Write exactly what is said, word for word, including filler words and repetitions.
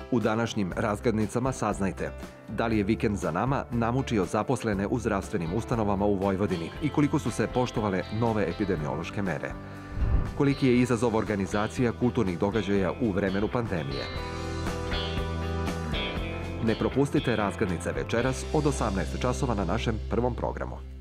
U današnjim razglednicama saznajte da li je vikend za nama namučio zaposlene u zdravstvenim ustanovama u Vojvodini i koliko su se poštovale nove epidemiološke mere. Koliki je izazov organizacija kulturnih događaja u vremenu pandemije. Ne propustite razglednice večeras od osamnaest časova na našem prvom programu.